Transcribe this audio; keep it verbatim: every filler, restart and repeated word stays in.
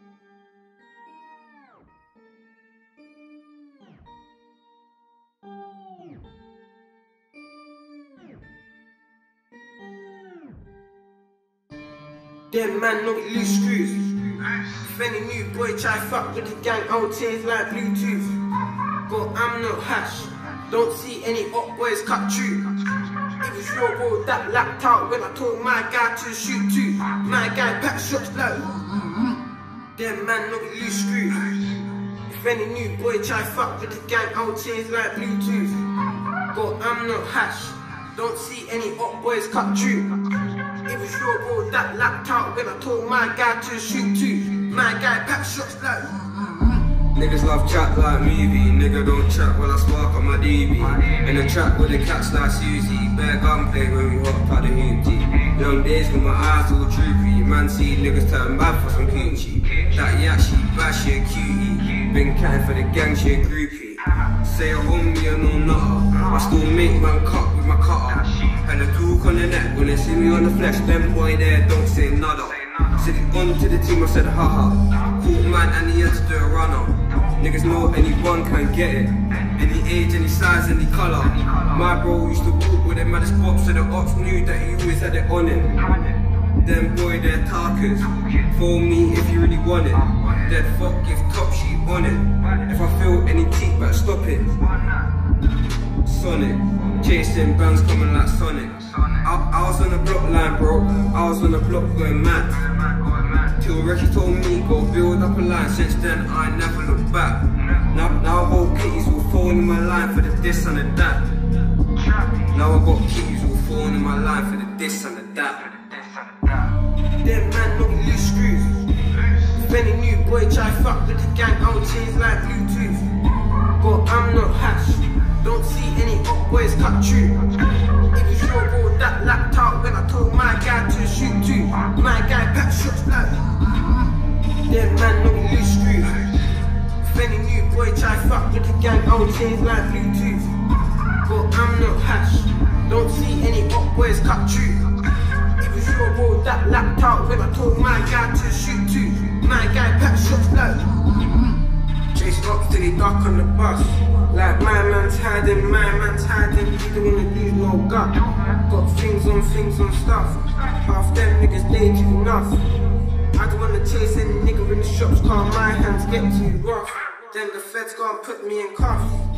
Them man know we loose screws. If any new boy try fuck with the gang, old tears like Bluetooth. But I'm not hash, don't see any up boys cut through. It was your bro that lapped out when I told my guy to shoot too. My guy pack shots low. Them man know we loose screws. If any new boy try fuck with the gang, old tears like Bluetooth. But I'm not hash, don't see any up boys cut through. It was your bro that lapped out when I told my guy to shoot too. My guy pack shots low. Niggas love chat like movie, nigga don't chat while I spark on my D B. In the trap with the cats like Susie, bare gunplay when we hopped out the hoopty. Young days with my eyes all droopy, man see niggas turn bad for some coochie. That yak she bad, she a cutie, been catting for the gang, she a groupie. Say a homie and no nutter, I still make man cut with my cutter. And a talk on the neck when they see me on the flesh, them boy there don't say nada. Said it on to the team, I said haha. Caught man and he had to do a runner. Niggas know anyone can get it. Any age, any size, any colour. My bro used to walk with them at the spot, so the ops knew that he always had it on him. Them boy, they're talkers. Phone me if you really want it. Dead fuck, give top sheet on it. If I feel any teeth, better stop it. Sonic, chasing bands coming like Sonic. I, I was on the block line, bro. I was on the block going mad. Till Ricky told me go build up a line. Since then I never looked back. Now, now whole kitties will fall in my line for the this and the that. Now I got kitties will fall in my line for the this and the that. Them man know we loose screws. If any new boy try fuck with the gang, old tears like Bluetooth. But I'm not hash, don't see any up boys cut through. It was your bro that lapped out when I told my guy to shoot too. My guy pack shots low. Them man know we loose screws. If any new boy try fuck with the gang, old tears like Bluetooth. But I'm not hash, don't see any up boys cut through. It was your bro that lapped out when I told my guy to shoot too. My guy pack shots low. Chase up till he duck on the bus. Like my man's hiding, my man's hiding. He don't wanna lose no gut. Got things on things on stuff. Half them niggas they too enough. I don't wanna chase any nigga in the shops, cause my hands get too rough. Then the feds go and put me in cuffs.